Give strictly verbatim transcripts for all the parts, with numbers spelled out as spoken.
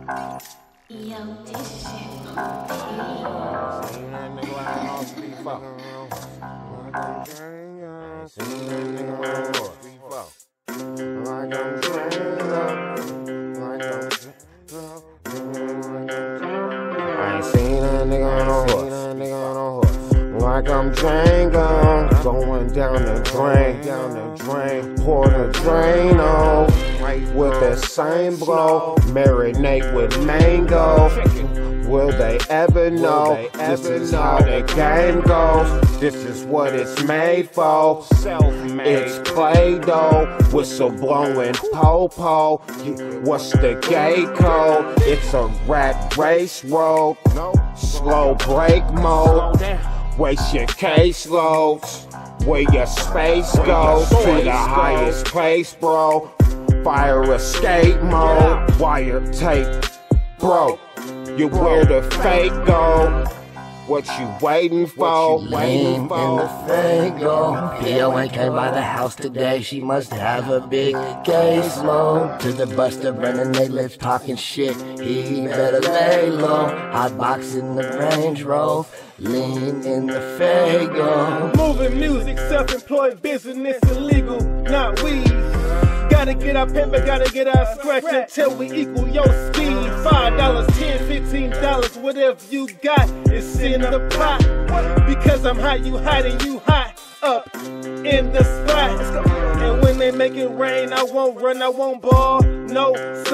Yo, this shit on P. Seen that nigga lying on three four. Seen that nigga lying on three four. Like I'm Django. Like I'm Django. I ain't seen that nigga on a horse. That nigga on a horse. Like I'm Django. Going down the drain. Down the drain. Pour the drain on. With the same blow, marinate with mango. Will they ever know? They ever this is know how the game goes. This is what it's made for. Self-made. It's Play-Doh, whistle blowing po-po. What's the gate code? It's a rat race road. Slow break mode. Waste your caseloads. Where your space goes to the highest place, bro. Fire escape mode, wire tape, bro. You where the fake go? What you waiting for? What you waiting for? In the Fago. P O A came by the house today. She must have a big case load. To the buster, burning they lips, talking shit. He better lay low. Hot box in the Range Rover. Lean in the Fago. Moving music, self-employed business, illegal, not weed. Gotta get our paper, gotta get our scratch until we equal your speed. Five dollars, ten, fifteen dollars, whatever you got is in the pot. Because I'm hot, you hot, and you hot up in the spot. And when they make it rain, I won't run, I won't ball. No,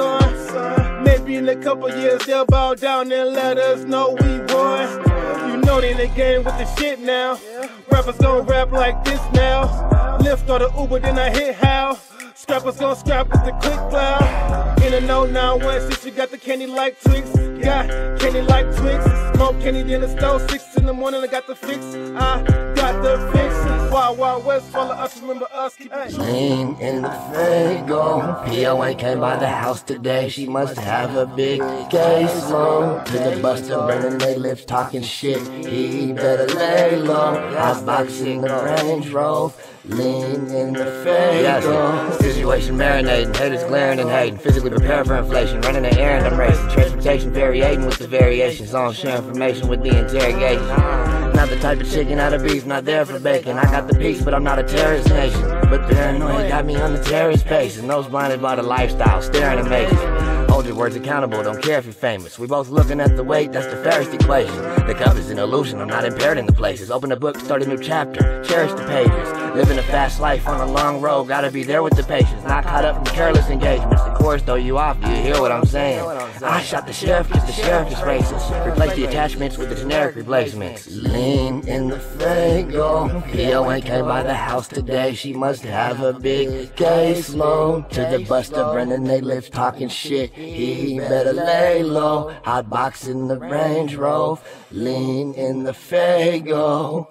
son. Maybe in a couple years they'll bow down and let us know we won. You know they in the game with the shit now. Rappers gon' rap like this now. Lift or the Uber, then I hit how. Scrappers gon' scrap with the quick cloud. In a no nine one six, you got the candy like Twix. Got candy like Twix. Smoke candy in the stove. Six in the morning, I got the fix. I got the fix. Wild Wild West, follow us, remember us. Keep it Lean in the Fago. P O A came by the house today. She must have a big case load. To the buster, burning they lips, talking shit. He better lay low. Hot box in the Range Rover. Lean in the Fago. Situation marinating, haters glaring and hating. Physically prepared for inflation, running an errand, I'm racing. Transportation variating with the variations. On share information with the interrogation. Not the type of chicken out of beef, not there for bacon. I got the peace, but I'm not a terrorist nation. But paranoia got me on the terrorist pace. And those blinded by the lifestyle, staring at me. Hold your words accountable, don't care if you're famous. We both looking at the weight, that's the fairest equation. The cup is an illusion, I'm not impaired in the places. Open a book, start a new chapter, cherish the pages. Living a fast life on a long road, gotta be there with the patience. Not caught up in careless engagements. The chorus throw you off, do you hear what I'm saying? I shot the sheriff, cause the sheriff is racist. Replace the attachments with the generic replacements. Lean in the Fago. P O A came by the house today. She must have a big case load. To the buster, burning they lips, talking shit. He better lay low. Hot box in the Range Rover. Lean in the Fago.